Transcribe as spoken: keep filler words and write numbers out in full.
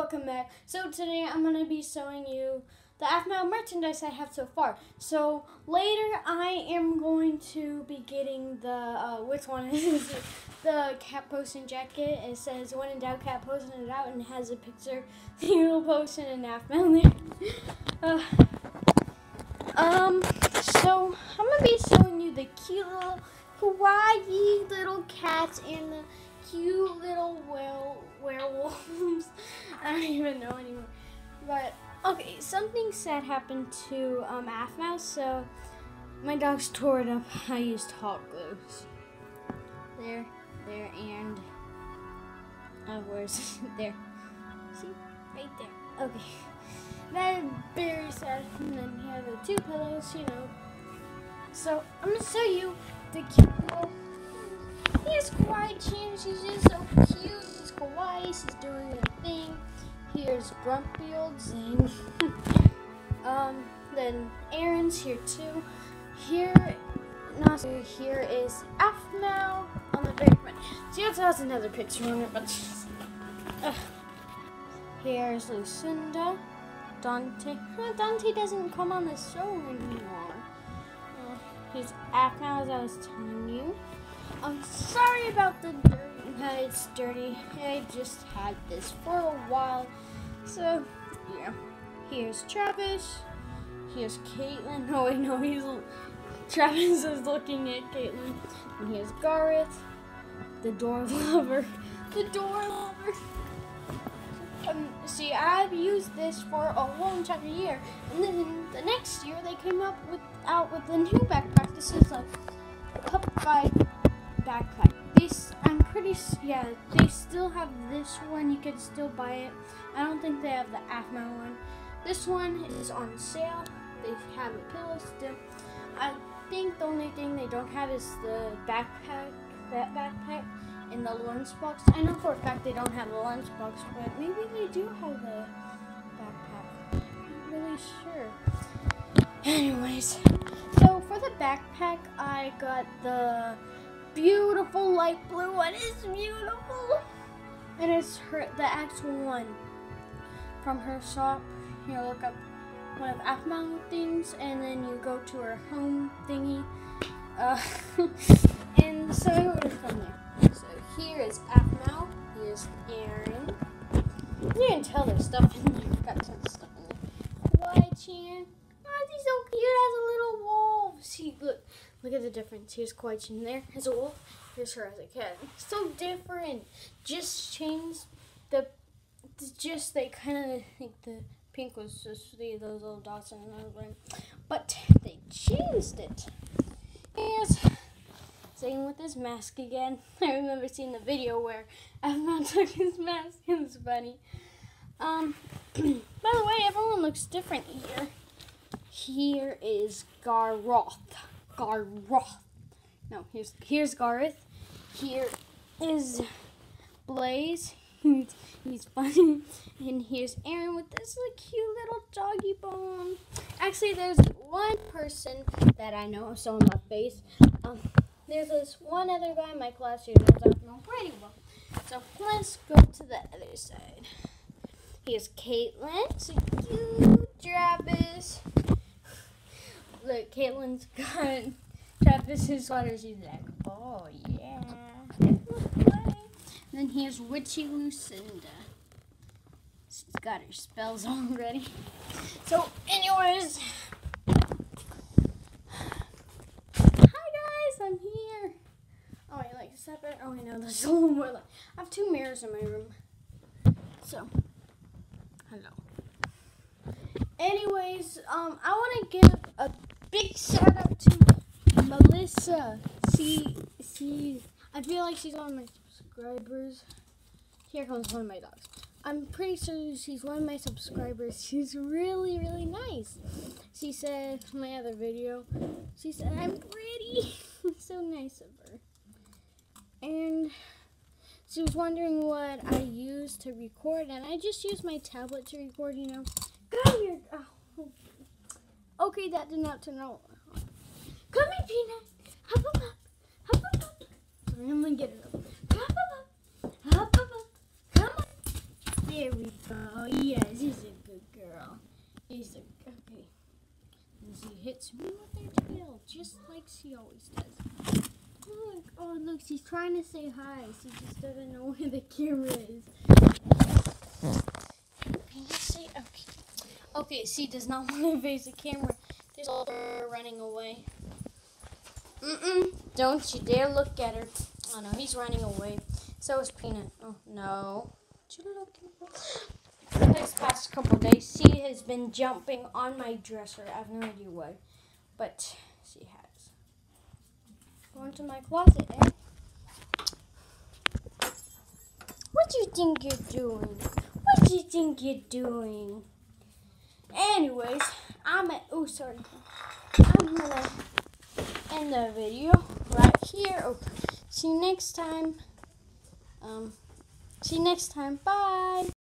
welcome back. So today I'm going to be showing you the AFMAO merchandise I have so far. So later I am going to be getting the, uh, which one is it? The cat potion jacket. It says when in doubt cat potion it out, and it has a picture of the little potion and AFMAO there. Uh, um, so I'm going to be showing you the cute little kawaii little cats and the cute little were werewolves. I don't even know anymore. But okay, something sad happened to um AFMAO, so my dogs tore it up. I used hot glues. There, there, and uh, where's there? See, right there. Okay, that is very sad. And then here are the two pillows, you know. So I'm gonna show you the cute little. Here's Kawaii-chan, she's just so cute. She's kawaii, she's doing her thing. Here's Grumpy Old Zing. um, then Aaron's here too. Here, no, so here is AFMAO on the very front. She also has another picture on it, but uh, here's Lucinda, Dante. Oh, Dante doesn't come on the show anymore. Uh, here's AFMAO, as I was telling you. I'm sorry about the dirt. It's dirty. I just had this for a while. So, yeah. Here's Travis. Here's Caitlin. Oh, wait, no, he's. Travis is looking at Caitlin. And here's Gareth. The door lover. The door lover. Um, see, I've used this for a long time a year. And then the next year, they came up with out with a new backpack. This is a Cup Guide backpack. This, I'm pretty, yeah, they still have this one. You can still buy it. I don't think they have the AFMAO one. This one is on sale. They have a pillow still. I think the only thing they don't have is the backpack, that backpack, and the lunchbox. I know for a fact they don't have the lunchbox, but maybe they do have the backpack. I'm not really sure. Anyways, so for the backpack, I got the beautiful light blue one. It's beautiful, and it's her the actual one from her shop. You look up one of AFMAO things, and then you go to her home thingy, uh, and so I ordered from there. So here is AFMAO. Here's Aaron. You can tell there's stuff in there. Got some stuff in there. Kawaii-chan. Oh, she's so cute as a little wolf. See, look. Look at the difference. Here's Kawaii-chan there as a wolf. Here's her as a cat. So different. Just changed the. Just they kind of think the pink was just the, those little dots and another one, but they changed it. Here's Zing with his mask again. I remember seeing the video where AFMAO took his mask. It was funny. Um. By the way, everyone looks different here. Here is Garroth. Garroth. No, here's here's Gareth. Here is Blaze. He's, he's funny. And here's Aaron with this like, cute little doggy bone. Actually, there's one person that I know, so in my face. Um, there's this one other guy in my class who knows AFMAO pretty well. So let's go to the other side. Here's Caitlin. So cute. Travis. Look, Caitlin's got Travis's sweater. She's like, oh yeah. Then here's Witchy Lucinda. She's got her spells already. So, anyways. Hi guys, I'm here. Oh, I like separate. Oh, I know there's a little more. Light. I have two mirrors in my room. So, hello. Anyways, um, I want to give a big shout out to Melissa. She, she, I feel like she's one of my subscribers. Here comes one of my dogs. I'm pretty sure she's one of my subscribers. She's really, really nice. She said in my other video, she said I'm pretty. So nice of her. And she was wondering what I use to record, and I just use my tablet to record, you know. Come here. Oh. Okay, that did not turn out. Come here, Peanut. Hop up, up. Hop up, up. I'm gonna get it up. Hop up, up. Hop up, up. Come on. There we go. Yes, he's a good girl. He's a okay. And she hits me with her tail, just like she always does. Look, oh look, she's trying to say hi. She just doesn't know where the camera is. Can you say okay? Okay, she does not want to face the camera. There's all her running away. Mm-mm. Don't you dare look at her. Oh no, he's running away. So is Peanut. Oh no. For these past couple days, she has been jumping on my dresser. I have no idea why, but she has. Go into my closet, eh? What do you think you're doing? What do you think you're doing? Anyways, I'm at. Oh, sorry. I'm gonna end the video right here. Okay. See you next time. Um. See you next time. Bye.